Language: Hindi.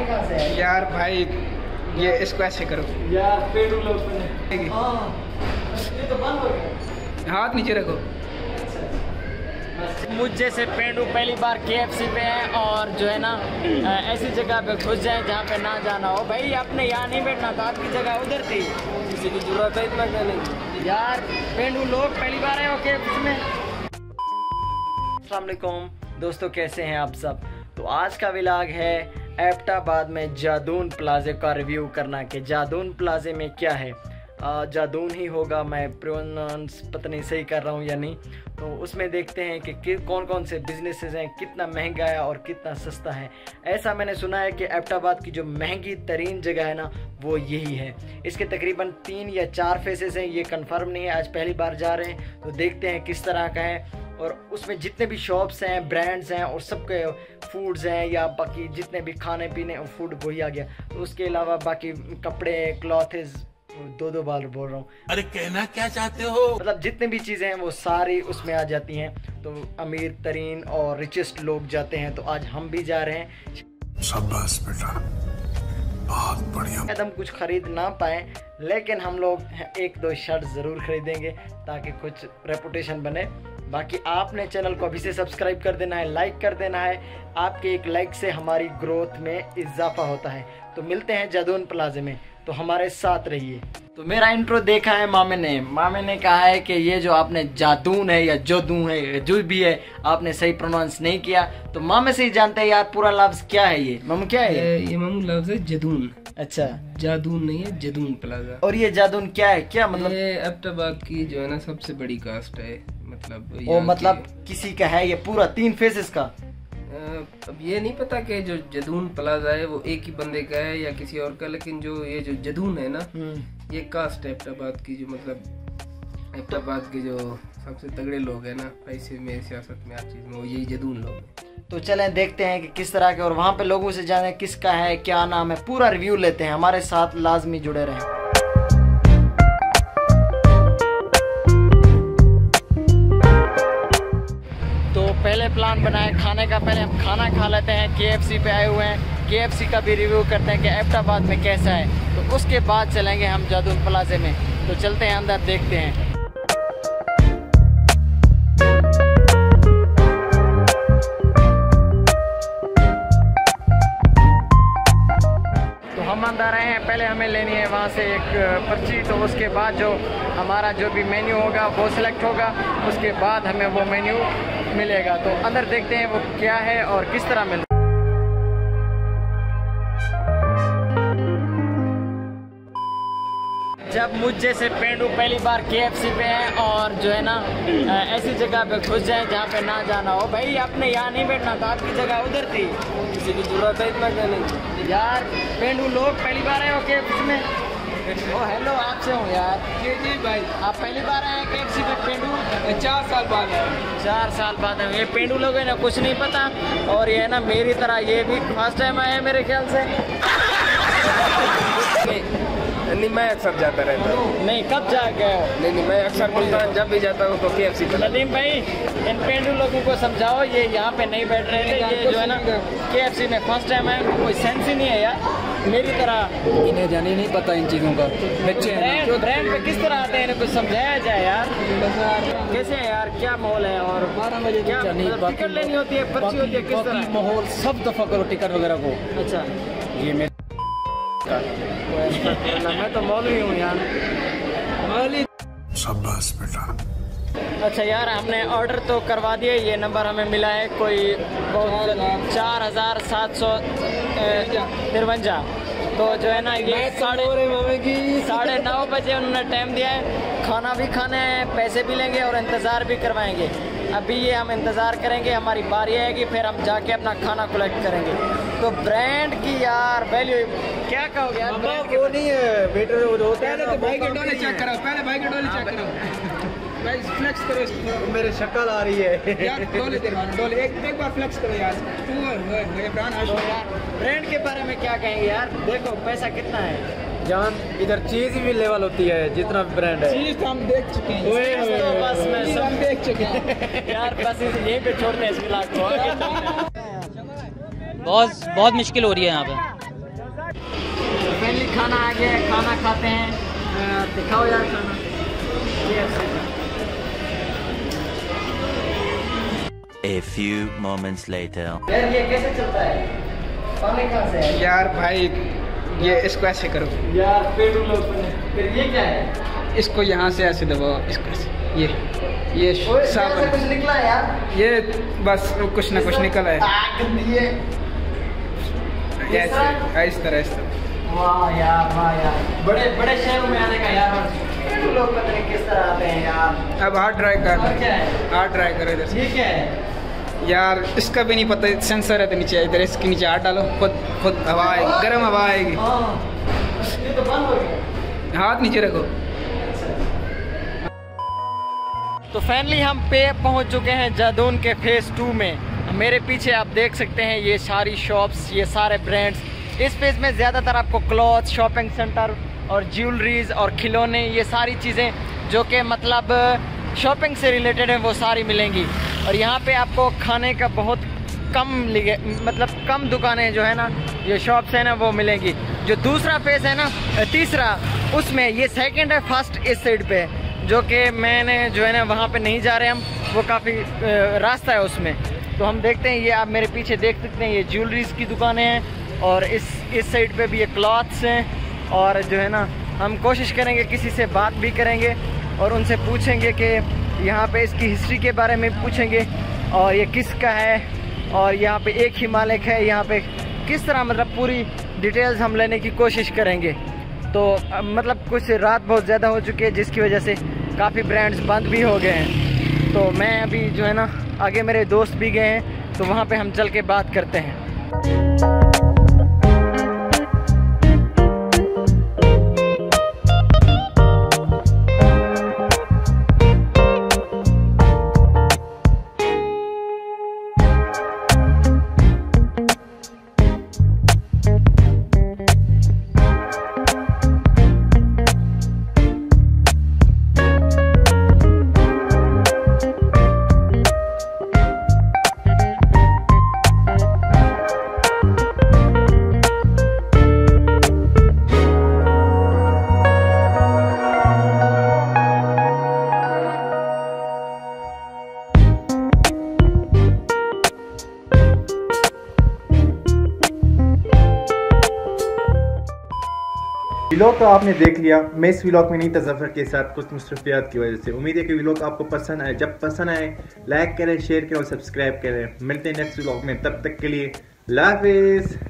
कहाँ से है यार भाई, ये इसको ऐसे करो यार, पेड़ू लोग ये तो बंद हो गया। हाथ नीचे रखो। मुझ जैसे पेंडू पहली बार KFC पे है और जो है ना ऐसी जगह पे घुस जाए जहाँ पे ना जाना हो। भाई आपने यहाँ नहीं बैठना था, आपकी जगह उधर थी। किसी की जरूरत है इतना कहने यार। पेंडू लोग पहली बार आए हो KFC में। अस्सलाम वालेकुम दोस्तों, कैसे हैं आप सब। तो आज का व्लॉग है एबटाबाद में जादून प्लाजे का रिव्यू करना कि जादून प्लाजे में क्या है। जादून ही होगा, मैं प्रोनाउंस पता नहीं सही कर रहा हूँ या नहीं। तो उसमें देखते हैं कि कौन कौन से बिजनेसेस हैं, कितना महंगा है और कितना सस्ता है। ऐसा मैंने सुना है कि एबटाबाद की जो महंगी तरीन जगह है ना, वो यही है। इसके तकरीबन 3 या 4 फेसेस हैं, ये कंफर्म नहीं है, आज पहली बार जा रहे हैं तो देखते हैं किस तरह का है। और उसमें जितने भी शॉप्स हैं, ब्रांड्स हैं और सबके फूड्स हैं या बाकी जितने भी खाने पीने और फूड वही आ गया। तो उसके अलावा बाकी कपड़े, क्लॉथेस, 2 बार बोल रहा हूँ, अरे कहना क्या चाहते हो, मतलब जितने भी चीज़ें हैं वो सारी उसमें आ जाती हैं। तो अमीर तरीन और रिचेस्ट लोग जाते हैं, तो आज हम भी जा रहे हैं। शाबाश बेटा, बहुत बढ़िया। हम कुछ खरीद ना पाए लेकिन हम लोग 1-2 शर्ट ज़रूर खरीदेंगे ताकि कुछ रेपुटेशन बने। बाकी आपने चैनल को अभी से सब्सक्राइब कर देना है, लाइक कर देना है। आपके एक लाइक से हमारी ग्रोथ में इजाफा होता है। तो मिलते हैं जादून प्लाजे में, तो हमारे साथ रहिए। तो मेरा इंट्रो देखा है मामे ने कहा है कि ये जो आपने जादून है या जोदू है, जो भी है, आपने सही प्रोनाउंस नहीं किया। तो मामे से ही जानते हैं यार पूरा लफ्ज क्या है। ये मामू क्या है? ये मामू लफ्ज है जदून। अच्छा, जादून नहीं है, जदून प्लाजा। और ये जादून क्या है, क्या मतलब? ये एबटाबाद की जो है ना सबसे बड़ी कास्ट है, मतलब वो मतलब किसी का है ये पूरा 3 फेसेस का? अब ये नहीं पता कि जो जदून प्लाजा है वो एक ही बंदे का है या किसी और का, लेकिन जो ये जो जदून है ना, ये कास्ट है एबटाबाद की, जो मतलब एबटाबाद के जो सबसे तगड़े लोग हैं ना, पैसे में, सियासत में, हर चीज में, वो यही जदून लोग हैं। तो चलें देखते हैं कि किस तरह के, और वहाँ पे लोगों से जाने किसका है, क्या नाम है, पूरा रिव्यू लेते हैं। हमारे साथ लाजमी जुड़े रहें। पहले प्लान बनाए खाने का, पहले हम खाना खा लेते हैं। KFC पे आए हुए हैं, KFC का भी रिव्यू करते हैं कि एबटाबाद में कैसा है। तो उसके बाद चलेंगे हम जादून प्लाजे में। तो चलते हैं अंदर, देखते हैं। तो हम अंदर आए हैं, पहले हमें लेनी है वहाँ से एक पर्ची। तो उसके बाद जो हमारा जो भी मेन्यू होगा वो सिलेक्ट होगा, उसके बाद हमें वो मेन्यू मिलेगा। तो अंदर देखते हैं वो क्या है और किस तरह मिलेगा। जब मुझ जैसे पेंडू पहली बार KFC पे है और जो है ना ऐसी जगह पे घुस जाए जहाँ पे ना जाना हो। भाई आपने यहाँ नहीं बैठना था, आपकी जगह उधर थी। किसी की जरूरत है इतना कहने यार। पेंडू लोग पहली बार आए हो KFC में। ओ हेलो, आपसे हूँ यार। जी भाई, आप पहली बार आए हैं KFC पे? पेंडू 4 साल बाद है। 4 साल बाद है। ये पेंडू लोग है ना, कुछ नहीं पता। और ये है ना मेरी तरह ये भी फर्स्ट टाइम आए हैं मेरे ख्याल से। नहीं, मैं अक्सर जाता रहता हूँ। नहीं, कब जा गए हो? नहीं, मैं अक्सर मुल्तान जब भी जाता हूँ तो KFC पे। नदीम भाई, इन पेंडू लोगों को समझाओ, ये यहाँ पे नहीं बैठ रहे थे। ये जो है ना KFC में फर्स्ट टाइम है, कोई सेंस ही नहीं है यार मेरी तरह। इन्हें जाने नहीं पता इन चीज़ों का। बच्चे हैं ब्रांड पे किस तरह आते हैं, इन्हें कुछ समझाया जाए यार। कैसे है यार, क्या माहौल है? और 12 बजे क्या टिकट लेनी होती है, पर्ची होती है, किस तरह माहौल सब दफा करो टिकट वगैरह को। अच्छा, ये मैं तो मौलवी हूँ यार। शाबाश बेटा। अच्छा यार, हमने ऑर्डर तो करवा दिया। ये नंबर हमें मिला है कोई 4753। तो जो है ना ये 9:30 बजे उन्होंने टाइम दिया है। खाना भी खाना है, पैसे भी लेंगे और इंतज़ार भी करवाएंगे। अभी ये हम इंतज़ार करेंगे, हमारी बारी आएगी, फिर हम जाके अपना खाना कलेक्ट करेंगे। तो ब्रांड की यार वैल्यू क्या कहोगे यार? वो नहीं है वेटर होता है ना, तो भाई के डोले चेक करो, पहले भाई के डोले चेक करो। भाई फ्लेक्स करो, मेरे शक्ल आ रही है यार। डोले डोले एक बार फ्लेक्स करो यार। ब्रांड के बारे में क्या कहेंगे यार? देखो पैसा कितना है जान, इधर चीज भी लेवल होती है जितना ब्रांड है। चीज तो हम देख चुके हैं, तो बस मैं सब देख चुके हैं यार। बस यहीं पे छोड़ते हैं इस व्लॉग को। बहुत मुश्किल हो रही है यहाँ पे। खाना आ गया है, खाना खाते हैं। दिखाओ यार खाना। A few moments later. यार ये कैसे चलता है? पानी कहाँ से है? यार भाई ये इसको ऐसे करो, यार पेड़ लोग फिर ये क्या है? इसको यहाँ से ऐसे दबाओ, इसको ऐसे, ये ओए, सब यहाँ से कुछ निकला है यार। ये बस कुछ ना कुछ निकल है ये ऐसे, इस तरह। वाह यार बड़े बड़े शहरों में आने का यार लोग पता नहीं किस तरह आते हैं यार। अब हाथ ड्राई कर, और क्या है? हाथ ड्राई करो इधर से। ये क्या है? यार इसका भी नहीं पता, सेंसर है तो नीचे इधर, इसके नीचे हाथ डालो, खुद हवा आएगी, गर्म हवा आएगी। हाँ, ये तो बंद हो गया। हाथ नीचे रखो। तो फाइनली हम पे पहुंच चुके हैं जादून के फेज़ 2 में। मेरे पीछे आप देख सकते हैं ये सारी शॉप्स, ये सारे ब्रांड्स। इस फेज़ में ज़्यादातर आपको क्लॉथ, शॉपिंग सेंटर और ज्वेलरीज और खिलौने, ये सारी चीज़ें जो कि मतलब शॉपिंग से रिलेटेड हैं वो सारी मिलेंगी। और यहाँ पे आपको खाने का बहुत कम दुकानें जो है ना, ये शॉप्स हैं ना वो मिलेंगी। जो दूसरा फेज़ है ना, तीसरा, उसमें ये सेकंड है, फर्स्ट इस साइड पे, जो कि मैंने जो है ना वहाँ पे नहीं जा रहे हम, वो काफ़ी रास्ता है उसमें। तो हम देखते हैं, ये आप मेरे पीछे देख सकते हैं, ये ज्वेलरीज की दुकानें हैं और इस साइड पे भी ये क्लॉथ्स हैं। और जो है ना हम कोशिश करेंगे, किसी से बात भी करेंगे और उनसे पूछेंगे कि यहाँ पे इसकी हिस्ट्री के बारे में पूछेंगे और ये किसका है, और यहाँ पे एक ही मालिक है, यहाँ पे किस तरह, मतलब पूरी डिटेल्स हम लेने की कोशिश करेंगे। तो मतलब कुछ रात बहुत ज़्यादा हो चुकी है जिसकी वजह से काफ़ी ब्रांड्स बंद भी हो गए हैं। तो मैं अभी जो है ना, आगे मेरे दोस्त भी गए हैं, तो वहाँ पे हम चल के बात करते हैं। व्लॉग तो आपने देख लिया। मैं इस व्लॉग में नहीं था ज़फ़र के साथ, कुछ मसरूफियात की वजह से। उम्मीद है कि व्लॉग आपको पसंद आए। जब पसंद आए लाइक करें, शेयर करें और सब्सक्राइब करें। मिलते हैं नेक्स्ट व्लॉग में, तब तक के लिए अल्लाह हाफ़िज़।